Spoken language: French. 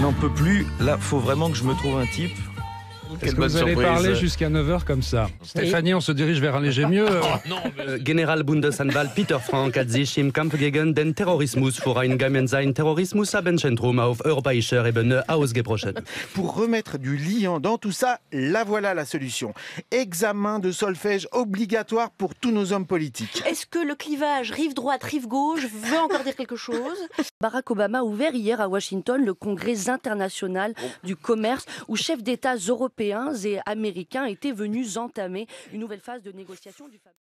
n'en peux plus. Là, faut vraiment que je me trouve un type. Est-ce que vous allez parler jusqu'à 9h comme ça? Stéphanie, on se dirige vers un léger mieux. General Bundesanwalt Peter Frank hat sich im Kampf gegen den Terrorismus vor ein gemeinsames Terrorismusabendszentrum auf europäischer Ebene ausgebrochen. Pour remettre du liant dans tout ça, la voilà la solution. Examen de solfège obligatoire pour tous nos hommes politiques. Est-ce que le clivage rive droite, rive gauche veut encore dire quelque chose? Barack Obama a ouvert hier à Washington le congrès international du commerce où chefs d'État européens et américains étaient venus entamer une nouvelle phase de négociation du